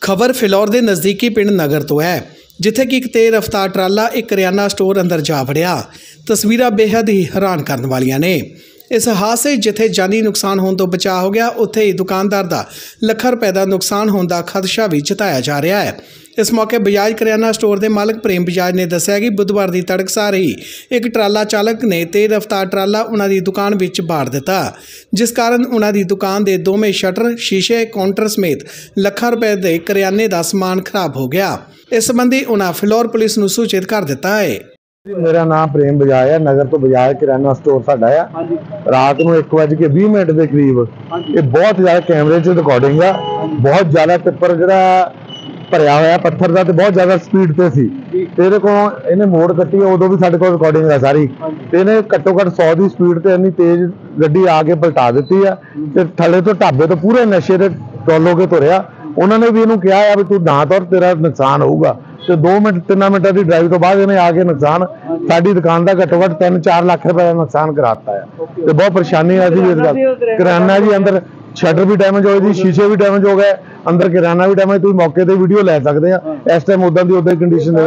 खबर फिलौर के नज़दीकी पिंड नगर तो है, जिथे कि एक तेज रफ्तार ट्राला एक करियाना स्टोर अंदर जा वड़िया। तस्वीरां बेहद ही हैरान करने वालियां ने। इस हादसे जिथे जानी नुकसान होने तो बचाव हो गया, उत्थे ही दुकानदार का ਲੱਖਾਂ रुपए का नुकसान होने का खदशा भी जताया जा रहा है। इस मौके बजाज करियाना स्टोर के मालक प्रेम बजाज ने दस्सिया कि बुधवार की तड़कसार ही एक ट्राला चालक ने तेज रफ्तार ट्राला उन्हों की दुकान विच बाड़ दिता, जिस कारण उन्हों की दुकान के दोवें शटर, शीशे, काउंटर समेत ਲੱਖਾਂ रुपए के करियाने का समान खराब हो गया। इस संबंधी उन्होंने फिलौर पुलिस को सूचित कर दिता है। मेरा नाम प्रेम बजाज है, नगर तो बजाज किराना स्टोर साडा है। रात को 1:20 के करीब ये बहुत ज़्यादा कैमरे च रिकॉर्डिंग है, बहुत ज़्यादा टिप्पर जो भरिया हुआ पत्थर का, बहुत ज़्यादा स्पीड से सी। तेरे को इन्हें मोड़ कट्टी उदों भी साडे कोल रिकॉर्डिंग है सारी। इन्हें घट्टो घट्ट 100 की स्पीड से इन्नी तेज गड्डी आके पलटा दी है। थले तो ढाबे तो पूरे नशे के टोल हो के तुरया। उन्होंने भी इन्हों कहा है भी तू ना तुर, तेरा नुकसान होगा। तो 2 मिनट 3 मिनट की ड्राइव तो बाद इन्हें आके नुकसान साड़ी दुकान का घट्टो घट्ट 3-4 लाख रुपए का नुकसान कराता है। तो बहुत परेशानी है किराना जी। अंदर शटर भी डैमेज हो गई, शीशे भी डैमेज हो गए, अंदर किराना भी डैमेज। तुम मौके पर वीडियो लै सकते हैं। इस टाइम उदा की उदा कंडीशन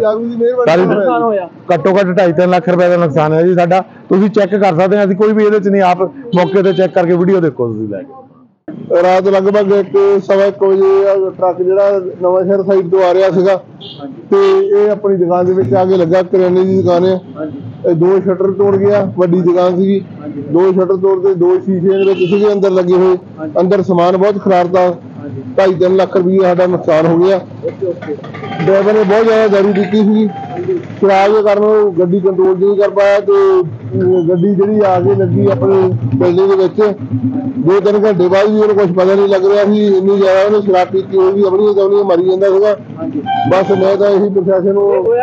घट्टो घट्ट 2.5-3 लाख रुपए का नुकसान है जी साडा। तुसीं चेक कर सकते हैं, कोई भी ये नहीं, आप मौके पर चेक करके वीडियो देखो। तुसीं लैके रात लगभग 1:15 बजे ट्रक जो नवांशहर साइड तो आ रहा सीगा ते ये अपनी दुकान के विच आके लगा। करियाने की दुकान है, 2 शटर तोड़ गया। वड्डी दुकान सी, 2 शटर तोड़ते 2 शीशे अंदर लगे हुए। अंदर समान बहुत खराब था। 2.5-3 लाख रुपये साडा नुकसान हो गया। ड्राइवर ने बहुत ज़्यादा दारू पीती थी, शराब के कारण गड्डी कंट्रोल नहीं कर पाया। तो गड्डी जी आगे लगी अपनी बिल्डिंग के 2-3 घंटे बाद भी उन्हें कुछ पता नहीं लग रहा थी। इन्नी ज़्यादा उन्हें शराब पीती होगी, अपनी तो मरी जाता था। बस मैं तो यही प्रशासन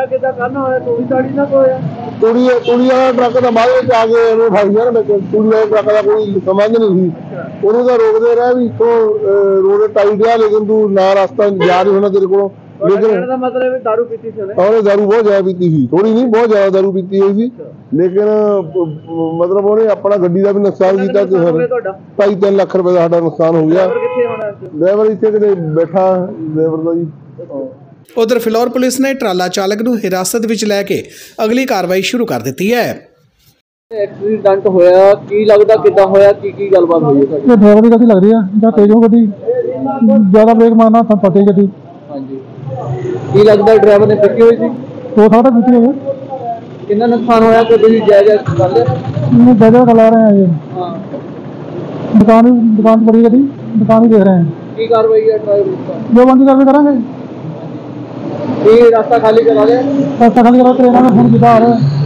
तूड़ी वाला ट्रक का बाद आके फस गया ना। तूड़ी वाले ट्रक का कोई संबंध नहीं थी, उन्हें तो रोकते रहे भी तो रोड टाइट है, लेकिन तू ना रास्ता जा रही होना तेरे को। लेकिन मतलब दारू पीती थी और दारू बहुत ज्यादा पीती थी, थोड़ी नहीं बहुत ज्यादा दारू पीती हुई थी। लेकिन मतलब उन्हें अपना गड्डी का भी नुकसान किया। 2.5-3 लाख रुपए का साडा नुकसान हो गया। ड्राइवर इतने कितने बैठा ड्राइवर का जी। उधर फिलौर पुलिस ने ट्राला चालक को हिरासत में लैके अगली कार्रवाई शुरू कर दी है। एक्सीडेंट होया की लगदा किदा होया की गलबात होई है? ये ड्राइवर की गलती लग रही है ਜਾਂ तेज हो गड्डी, ज्यादा ब्रेक मारना था पते गड्डी। हां जी, की लगदा ड्राइवर ने पीती हुई थी? तो सारा पीती है। कितना नुकसान होया कि ਤੁਸੀਂ ਜਾਇਜ਼ कर ले? नहीं जायजा करा रहे हैं ये। हां, दुकान बड़ी गड्डी, दुकान ही देख रहे हैं। की कार्रवाई है ड्राइवर पर? जो बंदी कार्रवाई करेंगे। ये रास्ता खाली करा रहे हैं, रास्ता खाली करा, ट्रेन में फोन किया आ रहा है।